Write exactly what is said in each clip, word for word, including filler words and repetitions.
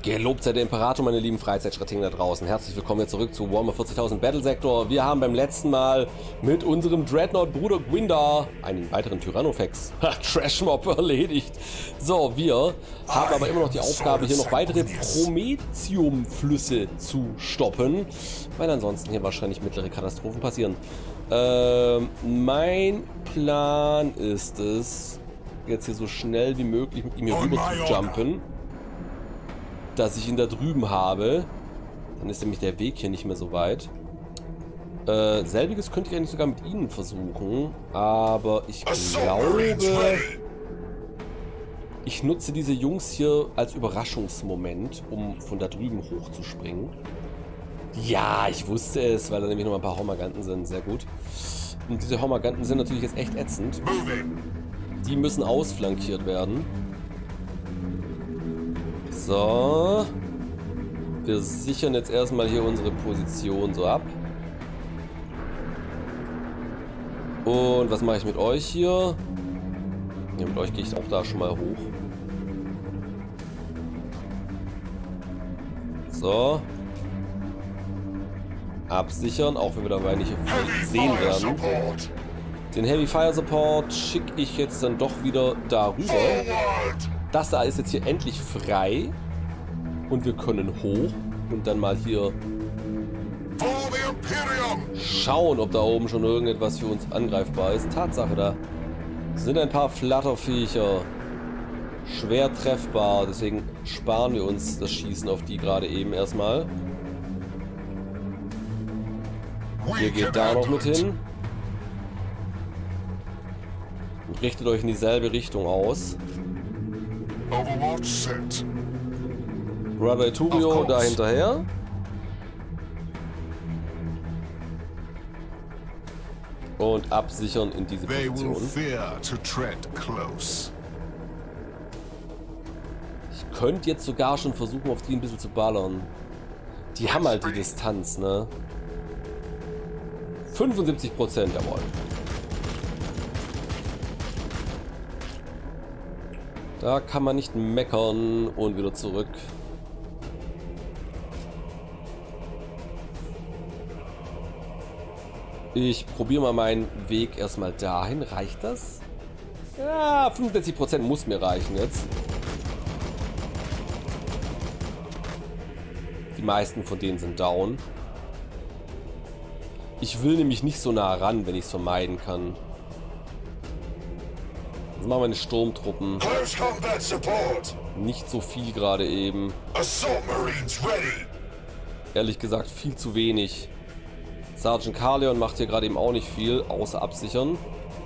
Gelobt sei der Imperator, meine lieben Freizeitstrategen da draußen. Herzlich willkommen hier zurück zu Warhammer vierzigtausend Battle Sector. Wir haben beim letzten Mal mit unserem Dreadnought-Bruder Gwindar einen weiteren Tyrannofex Trashmob erledigt. So, wir haben aber immer noch die Aufgabe, hier noch weitere Prometheum-Flüsse zu stoppen, weil ansonsten hier wahrscheinlich mittlere Katastrophen passieren. Ähm, mein Plan ist es, jetzt hier so schnell wie möglich mit ihm hier rüber zu jumpen, dass ich ihn da drüben habe. Dann ist nämlich der Weg hier nicht mehr so weit. Äh, selbiges könnte ich eigentlich sogar mit ihnen versuchen, aber ich glaube, ich nutze diese Jungs hier als Überraschungsmoment, um von da drüben hochzuspringen. Ja, ich wusste es, weil da nämlich noch ein paar Hormaganten sind. Sehr gut. Und diese Hormaganten sind natürlich jetzt echt ätzend. Die müssen ausflankiert werden. So. Wir sichern jetzt erstmal hier unsere Position so ab. Und was mache ich mit euch hier? Ja, mit euch gehe ich auch da schon mal hoch. So. Absichern, auch wenn wir dabei nicht sehen werden. Den Heavy Fire Support schicke ich jetzt dann doch wieder darüber. Das da ist jetzt hier endlich frei. Und wir können hoch und dann mal hier schauen, ob da oben schon irgendetwas für uns angreifbar ist. Tatsache, da sind ein paar Flatterviecher schwer treffbar. Deswegen sparen wir uns das Schießen auf die gerade eben erstmal. Ihr geht da noch mit hin. Und richtet euch in dieselbe Richtung aus. Brother Etubio da hinterher. Und absichern in diese Position. Ich könnte jetzt sogar schon versuchen, auf die ein bisschen zu ballern. Die haben halt die Distanz, ne? fünfundsiebzig Prozent, jawohl. Da kann man nicht meckern und wieder zurück. Ich probiere mal meinen Weg erstmal dahin. Reicht das? Ja, fünfundsiebzig Prozent muss mir reichen jetzt. Die meisten von denen sind down. Ich will nämlich nicht so nah ran, wenn ich es vermeiden kann. Jetzt machen meine Sturmtruppen. Nicht so viel gerade eben. Ehrlich gesagt viel zu wenig. Sergeant Carleon macht hier gerade eben auch nicht viel, außer absichern.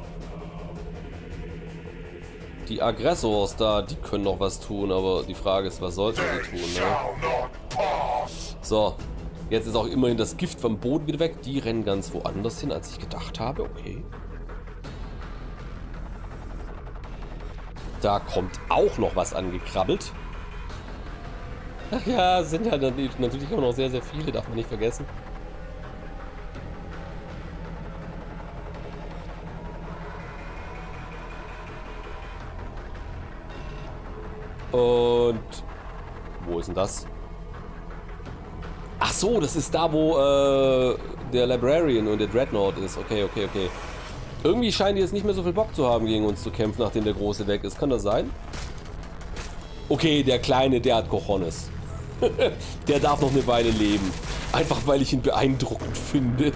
Die Aggressors da, die können noch was tun, aber die Frage ist, was sollten sie tun, ne? So, jetzt ist auch immerhin das Gift vom Boden wieder weg. Die rennen ganz woanders hin, als ich gedacht habe. Okay. Da kommt auch noch was angekrabbelt. Ach ja, sind ja natürlich immer noch sehr, sehr viele, darf man nicht vergessen. Und wo ist denn das? Ach so, das ist da, wo äh, der Librarian und der Dreadnought ist. Okay, okay, okay. Irgendwie scheinen die jetzt nicht mehr so viel Bock zu haben, gegen uns zu kämpfen, nachdem der Große weg ist. Kann das sein? Okay, der Kleine, der hat Cojones. Der darf noch eine Weile leben. Einfach, weil ich ihn beeindruckend finde.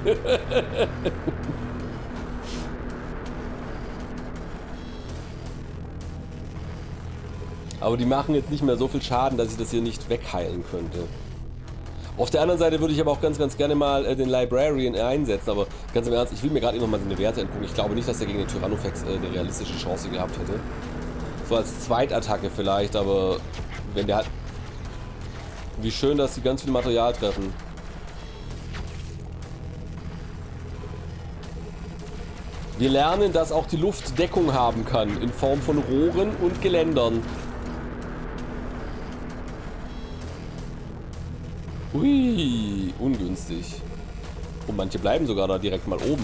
Aber die machen jetzt nicht mehr so viel Schaden, dass ich das hier nicht wegheilen könnte. Auf der anderen Seite würde ich aber auch ganz, ganz gerne mal äh, den Librarian einsetzen. Aber ganz im Ernst, ich will mir gerade noch mal seine Werte angucken. Ich glaube nicht, dass er gegen den Tyrannofex äh, eine realistische Chance gehabt hätte. So als Zweitattacke vielleicht, aber wenn der hat... Wie schön, dass die ganz viel Material treffen. Wir lernen, dass auch die Luft Deckung haben kann, in Form von Rohren und Geländern. Ui, ungünstig. Und manche bleiben sogar da direkt mal oben.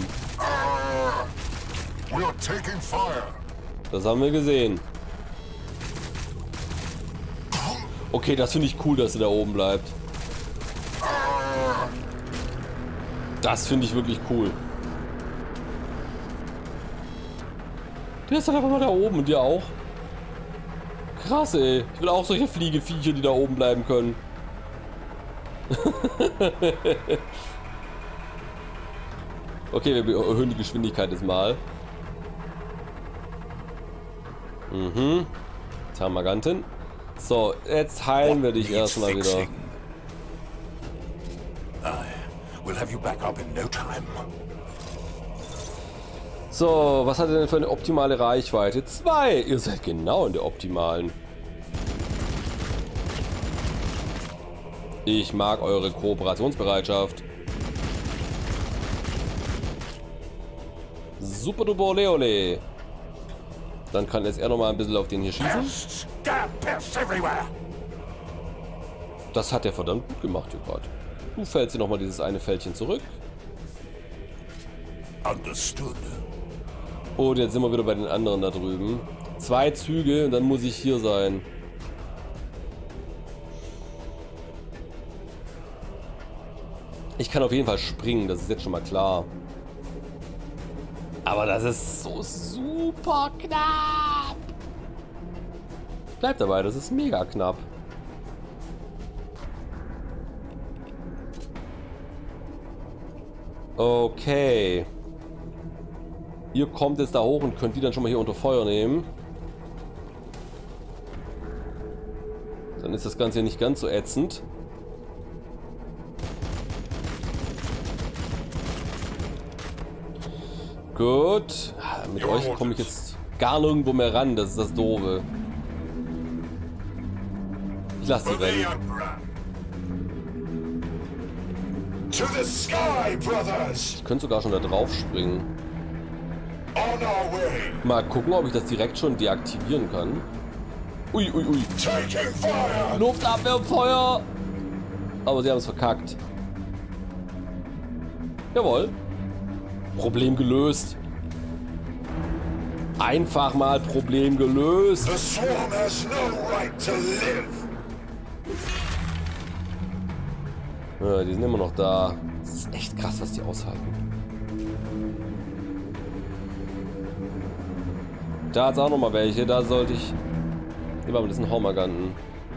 Das haben wir gesehen. Okay, das finde ich cool, dass er da oben bleibt. Das finde ich wirklich cool. Der ist dann einfach mal da oben und der auch. Krass, ey. Ich will auch solche Fliegeviecher, die da oben bleiben können. Okay, wir erhöhen die Geschwindigkeit jetzt mal. Mhm. Termagantin. So, jetzt heilen wir dich erstmal wieder. So, was hat er denn für eine optimale Reichweite? Zwei! Ihr seid genau in der optimalen. Ich mag eure Kooperationsbereitschaft. Super duper ole ole. Dann kann jetzt er noch mal ein bisschen auf den hier schießen. Das hat er verdammt gut gemacht hier gerade. Du fällst hier noch mal dieses eine Fältchen zurück. Und jetzt sind wir wieder bei den anderen da drüben. Zwei Züge und dann muss ich hier sein. Ich kann auf jeden Fall springen, das ist jetzt schon mal klar. Aber das ist so super knapp. Bleibt dabei, das ist mega knapp. Okay. Ihr kommt jetzt da hoch und könnt die dann schon mal hier unter Feuer nehmen. Dann ist das Ganze hier nicht ganz so ätzend. Gut. Mit euch komme ich jetzt gar nirgendwo mehr ran. Das ist das Doofe. Ich lasse sie rennen. Ich könnte sogar schon da drauf springen. Mal gucken, ob ich das direkt schon deaktivieren kann. Ui, ui, ui. Luftabwehr, Feuer. Aber sie haben es verkackt. Jawohl. Problem gelöst. Einfach mal Problem gelöst. Ja, die sind immer noch da. Das ist echt krass, was die aushalten. Da hat es auch noch mal welche. Da sollte ich... Immer mit diesen Hormaganten.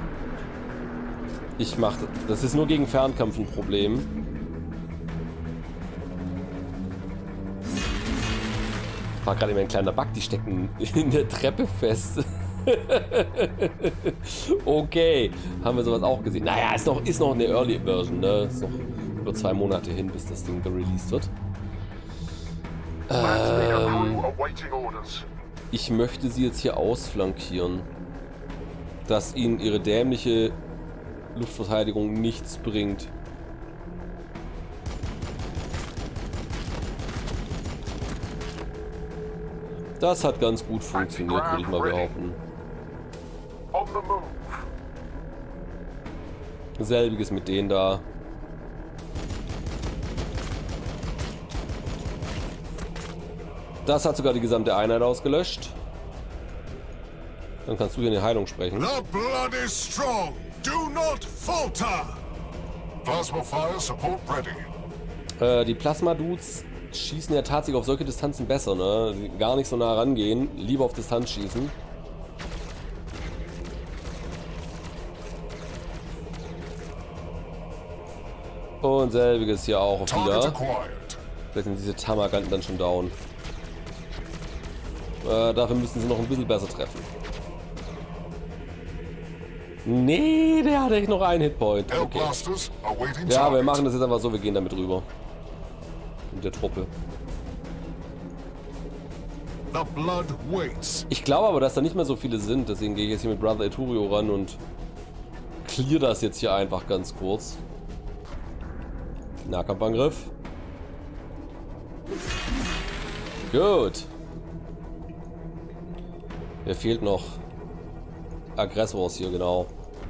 Ich mach... Das ist nur gegen Fernkampf ein Problem. War gerade immer ein kleiner Bug, die stecken in der Treppe fest. Okay, haben wir sowas auch gesehen. Naja, ist noch, ist noch eine Early Version, ne? Ist noch über zwei Monate hin, bis das Ding gereleased wird. Ähm, ich möchte sie jetzt hier ausflankieren. Dass ihnen ihre dämliche Luftverteidigung nichts bringt. Das hat ganz gut funktioniert, würde ich mal behaupten. Selbiges mit denen da. Das hat sogar die gesamte Einheit ausgelöscht. Dann kannst du hier eine Heilung sprechen. The blood is strong. Do not falter. Plasma fire support ready. Äh, die Plasma-Dudes schießen ja tatsächlich auf solche Distanzen besser, ne? Gar nicht so nah rangehen, lieber auf Distanz schießen. Und selbiges hier auch wieder. Vielleicht sind diese Termaganten dann schon down. Äh, dafür müssen sie noch ein bisschen besser treffen. Nee, der hat echt noch einen Hitpoint. Okay. Ja, wir machen das jetzt einfach so, wir gehen damit rüber. Mit der Truppe. Ich glaube aber, dass da nicht mehr so viele sind, deswegen gehe ich jetzt hier mit Brother Eturio ran und clear das jetzt hier einfach ganz kurz. Nahkampfangriff. Gut. Wer fehlt noch? Aggressors hier, genau.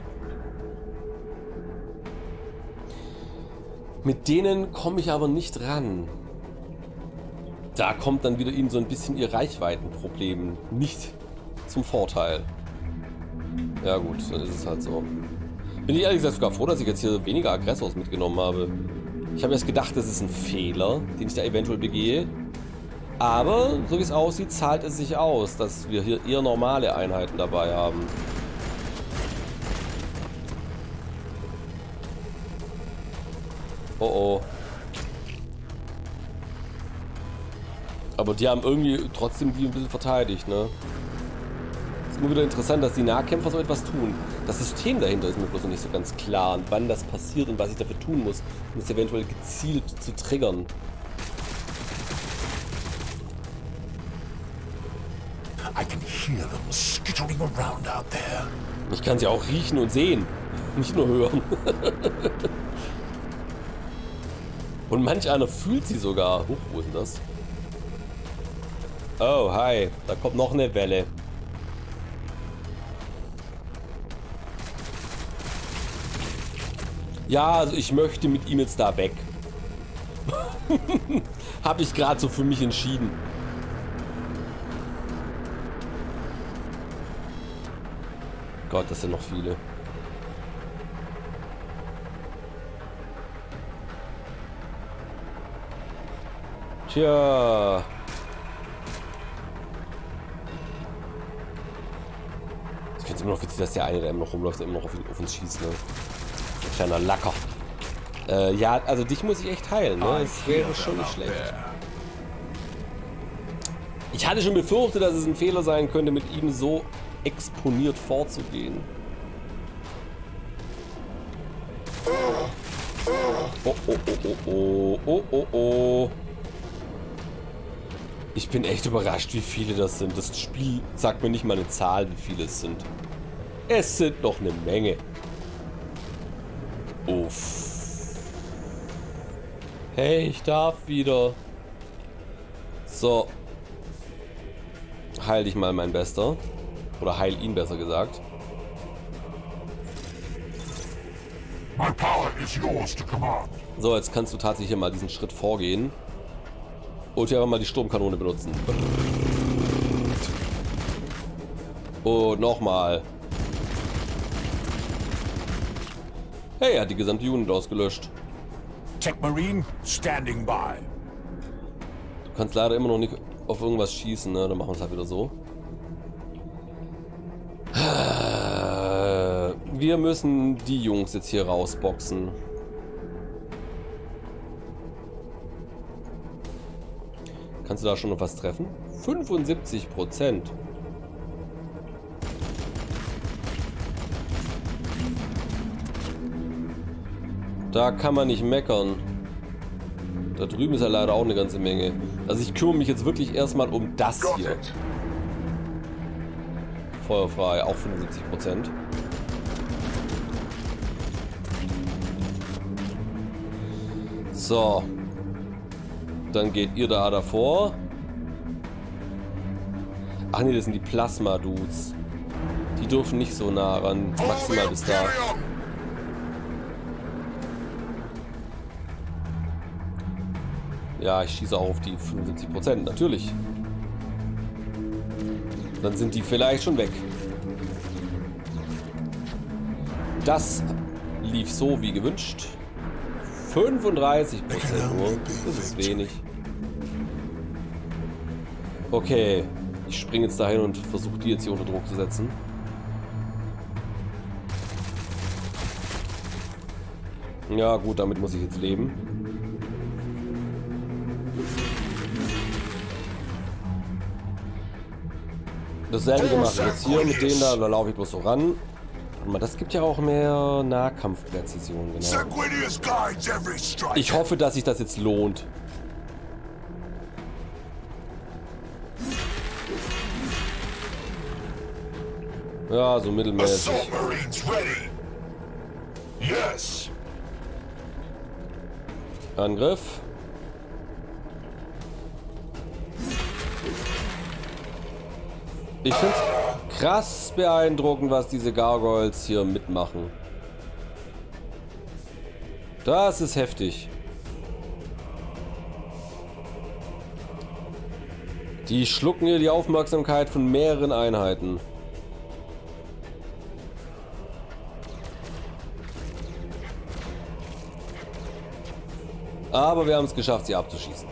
Mit denen komme ich aber nicht ran. Da kommt dann wieder ihnen so ein bisschen ihr Reichweitenproblem nicht zum Vorteil. Ja gut, dann ist es halt so. Bin ich ehrlich gesagt sogar froh, dass ich jetzt hier weniger Aggressors mitgenommen habe. Ich habe erst gedacht, das ist ein Fehler, den ich da eventuell begehe. Aber, so wie es aussieht, zahlt es sich aus, dass wir hier eher normale Einheiten dabei haben. Oh oh. Aber die haben irgendwie trotzdem die ein bisschen verteidigt, ne? Ist immer wieder interessant, dass die Nahkämpfer so etwas tun. Das System dahinter ist mir bloß noch nicht so ganz klar, und wann das passiert und was ich dafür tun muss, um es eventuell gezielt zu triggern. I can hear them skittering around out there. Ich kann sie auch riechen und sehen, nicht nur hören. Und manch einer fühlt sie sogar. Huch, wo ist denn das? Oh, hi. Da kommt noch eine Welle. Ja, also ich möchte mit ihm jetzt da weg. Habe ich gerade so für mich entschieden. Gott, das sind noch viele. Tja. Ich finde es immer noch witzig, dass der eine, der immer noch rumläuft, der immer noch auf, auf uns schießt, ne? Ein kleiner Lacker. Äh, ja, also dich muss ich echt heilen, ne? Das wäre schon nicht schlecht. Ich hatte schon befürchtet, dass es ein Fehler sein könnte, mit ihm so exponiert vorzugehen. Oh, oh, oh, oh, oh, oh, oh. Ich bin echt überrascht, wie viele das sind. Das Spiel sagt mir nicht mal eine Zahl, wie viele es sind. Es sind noch eine Menge. Uff. Hey, ich darf wieder. So. Heil dich mal, mein Bester. Oder heil ihn, besser gesagt. My power is yours to command. So, jetzt kannst du tatsächlich mal diesen Schritt vorgehen. Und hier mal die Sturmkanone benutzen. Und nochmal. Hey, er hat die gesamte Unit ausgelöscht. Tech Marine, standing by. Du kannst leider immer noch nicht auf irgendwas schießen, ne? Dann machen wir es halt wieder so. Wir müssen die Jungs jetzt hier rausboxen. Kannst du da schon noch was treffen? fünfundsiebzig Prozent. Da kann man nicht meckern. Da drüben ist ja leider auch eine ganze Menge. Also ich kümmere mich jetzt wirklich erstmal um das hier. Feuerfrei, auch fünfundsiebzig Prozent. So. Dann geht ihr da davor. Ach nee, das sind die Plasma-Dudes. Die dürfen nicht so nah ran. Maximal bis da. Ja, ich schieße auch auf die fünfundsiebzig Prozent, natürlich. Dann sind die vielleicht schon weg. Das lief so wie gewünscht. fünfunddreißig Prozent nur. Das ist wenig. Okay. Ich springe jetzt dahin und versuche die jetzt hier unter Druck zu setzen. Ja gut, damit muss ich jetzt leben. Dasselbe gemacht jetzt hier mit denen da, da laufe ich bloß so ran. Aber das gibt ja auch mehr Nahkampfpräzision, genau. Ich hoffe, dass sich das jetzt lohnt. Ja, so mittelmäßig. Angriff. Ich finde es krass beeindruckend, was diese Gargoyles hier mitmachen. Das ist heftig. Die schlucken hier die Aufmerksamkeit von mehreren Einheiten. Aber wir haben es geschafft, sie abzuschießen.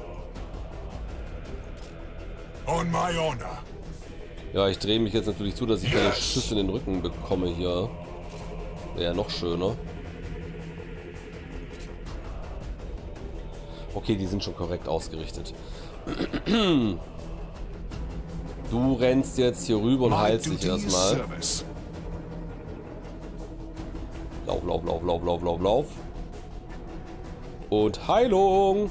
On my honor. Ja, ich drehe mich jetzt natürlich zu, dass ich keine Schüsse in den Rücken bekomme hier. Wäre ja noch schöner. Okay, die sind schon korrekt ausgerichtet. Du rennst jetzt hier rüber und heilst dich erstmal. Lauf, lauf, lauf, lauf, lauf, lauf, lauf. Und Heilung!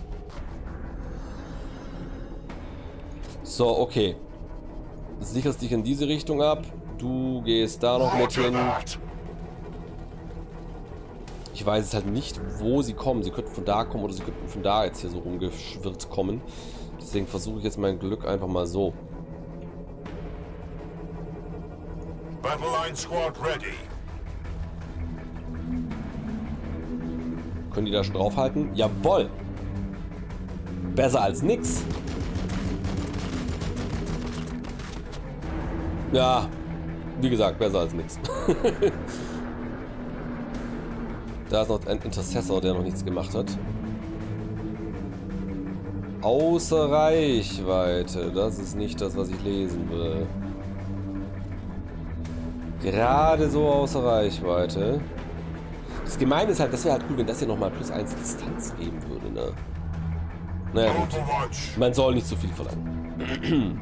So, okay. Sicherst dich in diese Richtung ab. Du gehst da noch mit hin. Ich weiß es halt nicht, wo sie kommen. Sie könnten von da kommen oder sie könnten von da jetzt hier so rumgeschwirrt kommen. Deswegen versuche ich jetzt mein Glück einfach mal so. Battle Line Squad ready. Können die da schon draufhalten? Jawohl! Besser als nix. Ja, wie gesagt, besser als nix. Da ist noch ein Intercessor, der noch nichts gemacht hat. Außer Reichweite. Das ist nicht das, was ich lesen will. Gerade so außer Reichweite. Das Gemeine ist halt, das wäre halt cool, wenn das hier nochmal plus eins Distanz geben würde, ne? Naja gut. Man soll nicht zu viel verlangen.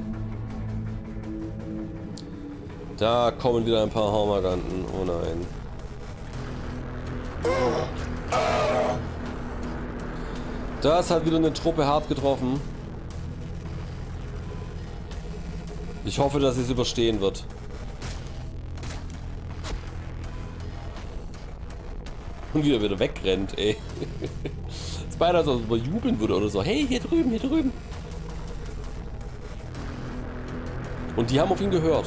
Da kommen wieder ein paar Hormaganten. Oh nein. Das hat wieder eine Truppe hart getroffen. Ich hoffe, dass es überstehen wird. Und wieder wieder wegrennt, ey. Das beinahe als ob er jubeln würde oder so. Hey, hier drüben, hier drüben. Und die haben auf ihn gehört.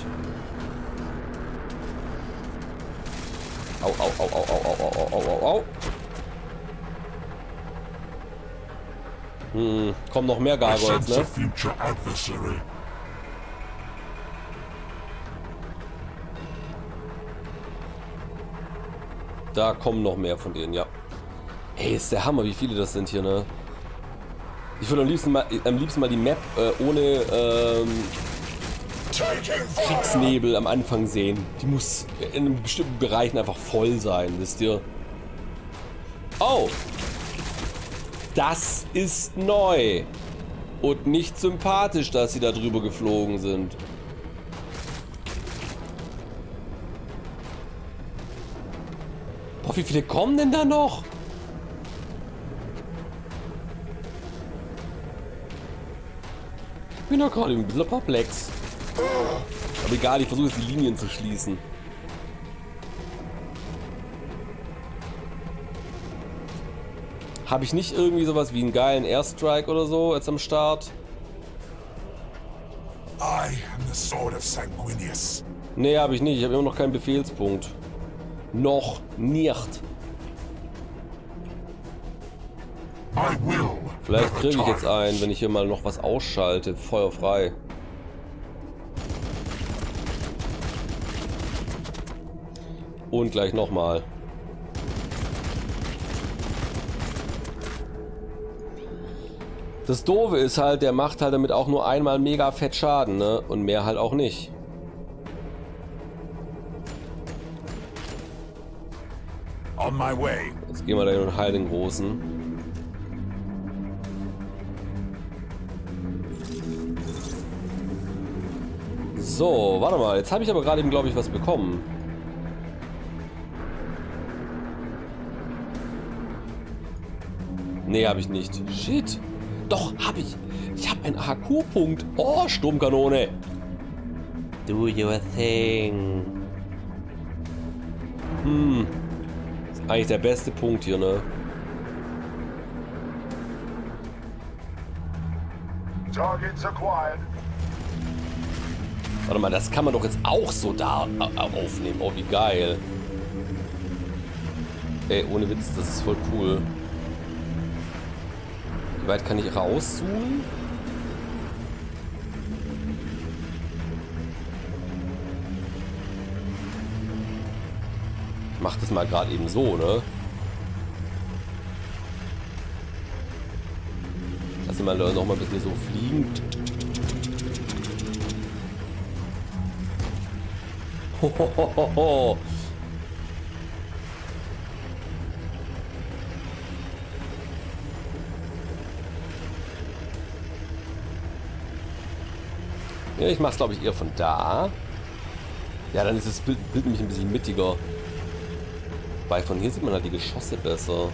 Au, au, au, au, au, au, au, au, au, au. Hm, kommen noch mehr Gargoyles, ne? Da kommen noch mehr von denen, ja. Ey, ist der Hammer, wie viele das sind hier, ne? Ich würde am liebsten mal, am liebsten mal die Map äh, ohne ähm, Kriegsnebel am Anfang sehen. Die muss in bestimmten Bereichen einfach voll sein, wisst ihr? Oh! Das ist neu! Und nicht sympathisch, dass sie da drüber geflogen sind. Boah, wie viele kommen denn da noch? Ich bin doch gerade ein bisschen perplex. Aber egal, ich versuche jetzt die Linien zu schließen. Habe ich nicht irgendwie sowas wie einen geilen Airstrike oder so jetzt am Start? I am the sword of Sanguinius. Nee, habe ich nicht. Ich habe immer noch keinen Befehlspunkt. Noch nicht. I will. Vielleicht kriege ich jetzt einen, wenn ich hier mal noch was ausschalte. Feuer frei. Und gleich nochmal. Das Doofe ist halt, der macht halt damit auch nur einmal mega fett Schaden, ne? Und mehr halt auch nicht. On my way. Jetzt gehen wir da hin und heilen den Großen. So, warte mal. Jetzt habe ich aber gerade eben, glaube ich, was bekommen. Nee, habe ich nicht. Shit. Doch, habe ich. Ich habe einen A Q-Punkt. Oh, Sturmkanone. Do your thing. Hm. Das ist eigentlich der beste Punkt hier, ne? Targets acquired. Warte mal, das kann man doch jetzt auch so da aufnehmen. Oh, wie geil. Ey, ohne Witz, das ist voll cool. Wie weit kann ich rauszoomen? Ich mach das mal gerade eben so, ne? Lass ihn mal noch mal ein bisschen so fliegen. Hohohoho. Ja, ich mach's glaube ich eher von da. Ja, dann ist das Bild, Bild nämlich ein bisschen mittiger. Weil von hier sieht man halt die Geschosse besser.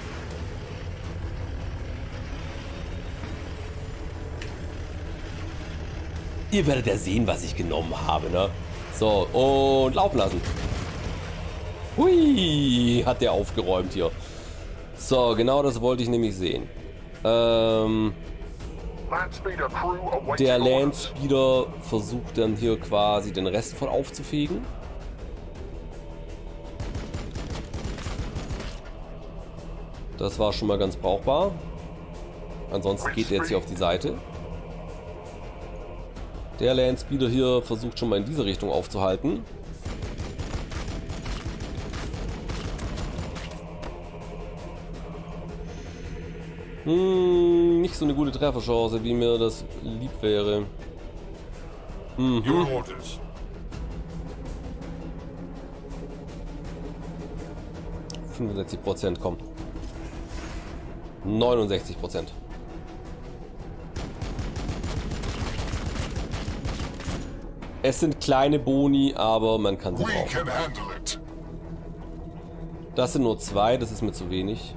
Ihr werdet ja sehen, was ich genommen habe, ne? So, und laufen lassen. Hui, hat der aufgeräumt hier. So, genau das wollte ich nämlich sehen. Ähm, der Landspeeder versucht dann hier quasi den Rest von aufzufegen. Das war schon mal ganz brauchbar. Ansonsten geht er jetzt hier auf die Seite. Der Landspeeder hier versucht schon mal in diese Richtung aufzuhalten. Hm, nicht so eine gute Trefferchance, wie mir das lieb wäre. Mhm. fünfundsechzig Prozent, komm. neunundsechzig Prozent. Es sind kleine Boni, aber man kann sie brauchen. Das sind nur zwei, das ist mir zu wenig.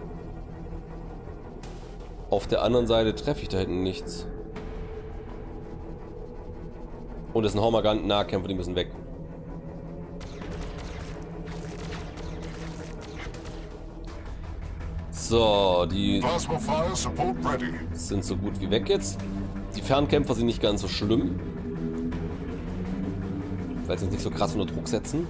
Auf der anderen Seite treffe ich da hinten nichts. Und das sind Hormaganten-Nahkämpfer, die müssen weg. So, die sind so gut wie weg jetzt. Die Fernkämpfer sind nicht ganz so schlimm, weil sie uns nicht so krass unter Druck setzen.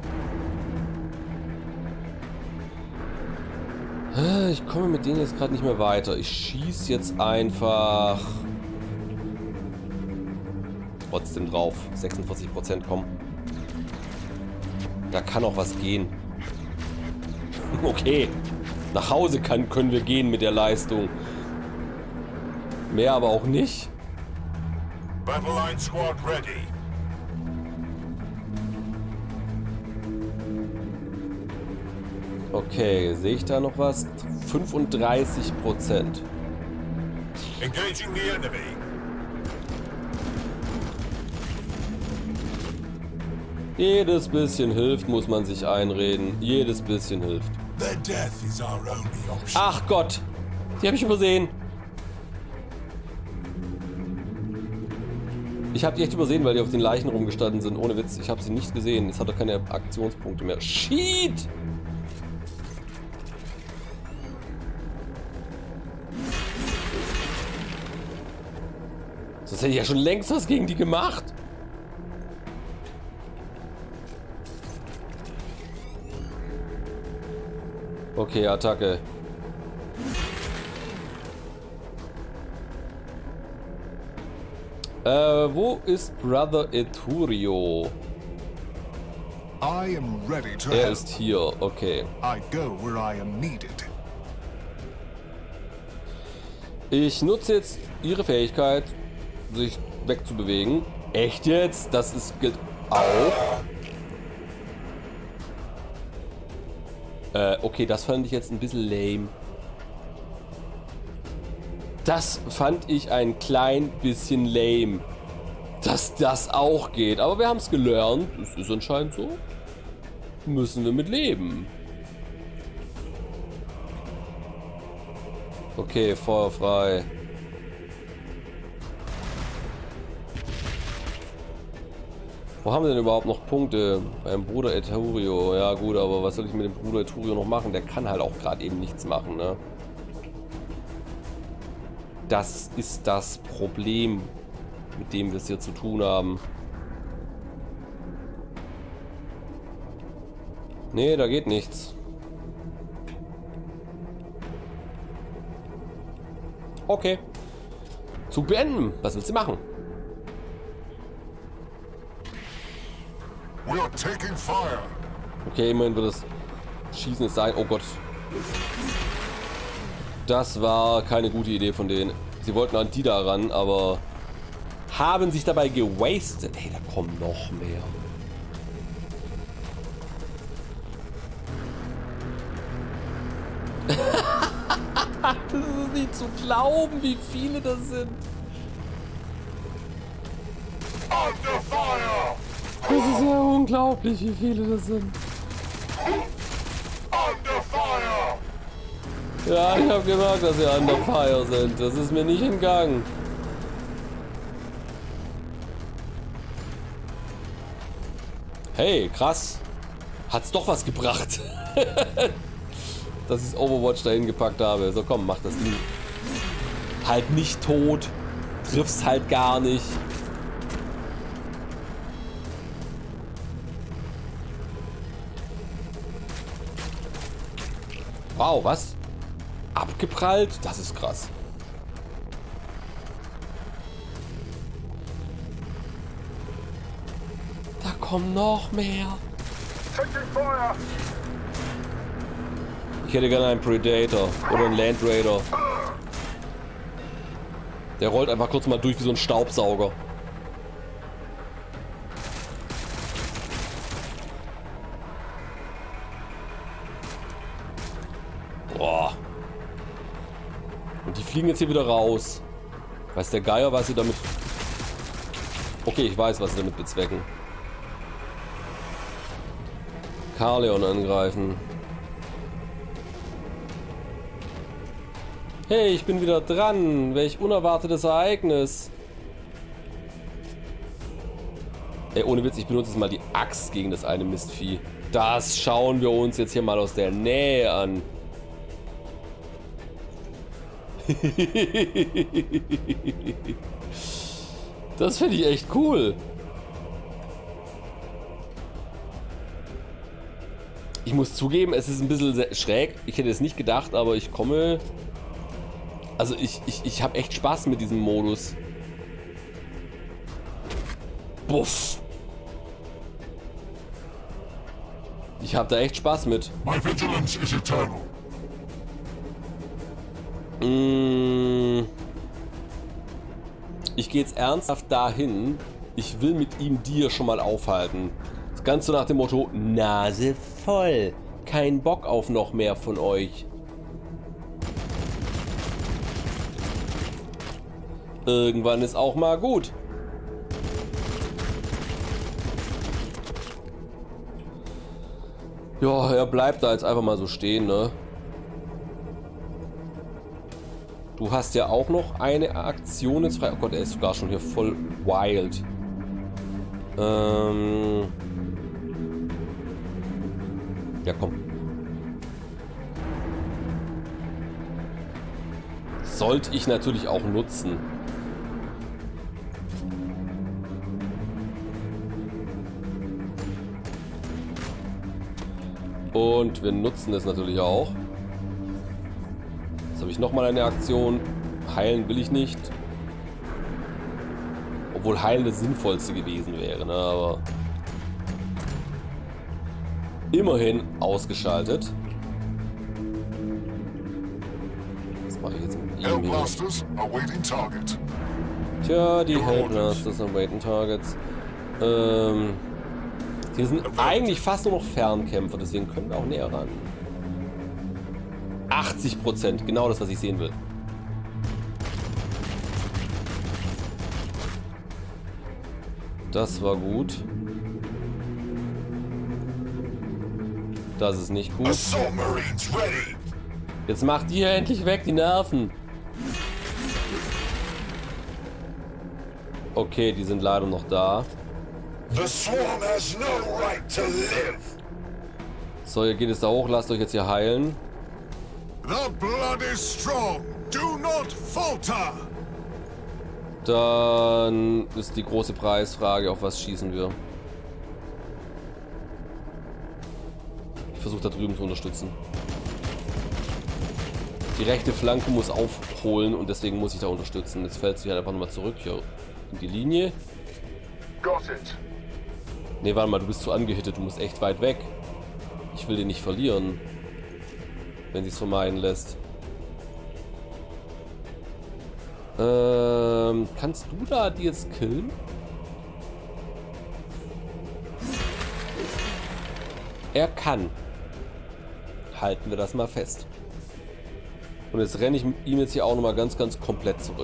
Ich komme mit denen jetzt gerade nicht mehr weiter. Ich schieße jetzt einfach trotzdem drauf. sechsundvierzig Prozent kommen. Da kann auch was gehen. Okay. Nach Hause kann, können wir gehen mit der Leistung. Mehr aber auch nicht. Battle Line Squad ready. Okay, sehe ich da noch was? fünfunddreißig Prozent. Engaging the enemy. Jedes bisschen hilft, muss man sich einreden. Jedes bisschen hilft. Ach Gott, die habe ich übersehen. Ich habe die echt übersehen, weil die auf den Leichen rumgestanden sind. Ohne Witz, ich habe sie nicht gesehen. Jetzt hat er keine Aktionspunkte mehr. Shit! Sonst hätte ich ja schon längst was gegen die gemacht. Okay, Attacke. Äh, wo ist Brother Eturio? I am ready to er help. ist hier, okay. I go where I am needed. Ich nutze jetzt ihre Fähigkeit, sich wegzubewegen. Echt jetzt? Das ist gilt auch. Äh, okay, das fand ich jetzt ein bisschen lame. Das fand ich ein klein bisschen lame. Dass das auch geht. Aber wir haben es gelernt. Es ist anscheinend so. Müssen wir mit leben. Okay, Feuer frei. Wo haben wir denn überhaupt noch Punkte? Beim Bruder Eturio. Ja gut, aber was soll ich mit dem Bruder Eturio noch machen? Der kann halt auch gerade eben nichts machen, ne? Das ist das Problem, mit dem wir es hier zu tun haben. Nee, da geht nichts. Okay. Zug beenden. Was willst du machen? We are taking fire. Okay, immerhin wird das Schießen jetzt sein. Oh Gott. Das war keine gute Idee von denen. Sie Die wollten an die da ran, aber haben sich dabei gewastet. Hey, da kommen noch mehr. Das ist nicht zu glauben, wie viele das sind. Under fire! Das ist ja unglaublich, wie viele das sind. Under fire! Ja, ich habe gemerkt, dass sie under fire sind. Das ist mir nicht entgangen. Hey, krass. Hat's doch was gebracht. Dass ich das Overwatch dahin gepackt habe. So, komm, mach das Ding. Halt nicht tot. Triffst halt gar nicht. Wow, was? Abgeprallt? Das ist krass. Da kommen noch mehr. Ich hätte gerne einen Predator oder einen Land Raider. Der rollt einfach kurz mal durch wie so ein Staubsauger. Boah. Und die fliegen jetzt hier wieder raus. Weiß der Geier, was sie damit... Okay, ich weiß, was sie damit bezwecken. Carleon angreifen. Hey, ich bin wieder dran. Welch unerwartetes Ereignis. Ey, ohne Witz, ich benutze jetzt mal die Axt gegen das eine Mistvieh. Das schauen wir uns jetzt hier mal aus der Nähe an. Das finde ich echt cool. Ich muss zugeben, es ist ein bisschen schräg. Ich hätte es nicht gedacht, aber ich komme... Also ich, ich, ich habe echt Spaß mit diesem Modus. Buff. Ich habe da echt Spaß mit. My vigilance is eternal. Mmh. Ich gehe jetzt ernsthaft dahin. Ich will mit ihm dir schon mal aufhalten. Das Ganze nach dem Motto, Nase voll. Kein Bock auf noch mehr von euch. Irgendwann ist auch mal gut. Ja, er bleibt da jetzt einfach mal so stehen, ne? Du hast ja auch noch eine Aktion jetzt frei. Oh Gott, er ist sogar schon hier voll wild. Ähm... Ja, komm. Sollte ich natürlich auch nutzen. Und wir nutzen es natürlich auch. Jetzt habe ich nochmal eine Aktion. Heilen will ich nicht. Obwohl Heilen das Sinnvollste gewesen wäre, ne? Aber immerhin ausgeschaltet. Was mache ich jetzt mit ihm hier? Hellblasters awaiting target. Tja, die Hellblasters awaiting targets. Ähm... Hier sind eigentlich fast nur noch Fernkämpfer, deswegen können wir auch näher ran. achtzig Prozent, genau das, was ich sehen will. Das war gut. Das ist nicht gut. Jetzt macht die endlich weg, die Nerven. Okay, die sind leider noch da. The swarm has no right to live. So, ihr geht es da hoch, lasst euch jetzt hier heilen. The blood is strong. Do not falter. Dann ist die große Preisfrage, auf was schießen wir. Ich versuche da drüben zu unterstützen. Die rechte Flanke muss aufholen und deswegen muss ich da unterstützen. Jetzt fällt sie halt einfach nochmal zurück hier in die Linie. Got it. Ne, warte mal, du bist zu angehittet, du musst echt weit weg. Ich will den nicht verlieren, wenn sie es vermeiden lässt. Ähm, kannst du da die jetzt killen? Er kann. Halten wir das mal fest. Und jetzt renne ich ihm jetzt hier auch nochmal ganz, ganz komplett zurück.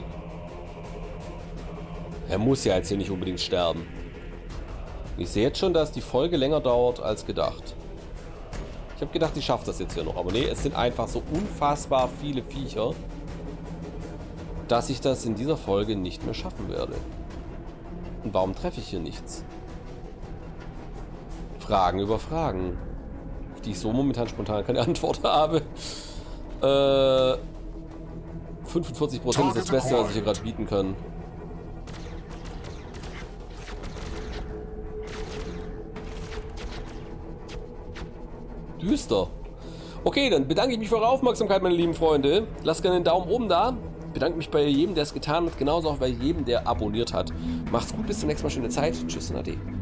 Er muss ja jetzt hier nicht unbedingt sterben. Ich sehe jetzt schon, dass die Folge länger dauert als gedacht. Ich habe gedacht, ich schaffe das jetzt hier noch. Aber nee, es sind einfach so unfassbar viele Viecher, dass ich das in dieser Folge nicht mehr schaffen werde. Und warum treffe ich hier nichts? Fragen über Fragen, auf die ich so momentan spontan keine Antwort habe. Äh, fünfundvierzig Prozent ist das Beste, was ich hier gerade bieten kann. Düster. Okay, dann bedanke ich mich für eure Aufmerksamkeit, meine lieben Freunde. Lasst gerne einen Daumen oben da. Bedanke mich bei jedem, der es getan hat. Genauso auch bei jedem, der abonniert hat. Macht's gut, bis zum nächsten Mal. Schöne Zeit. Tschüss und Ade.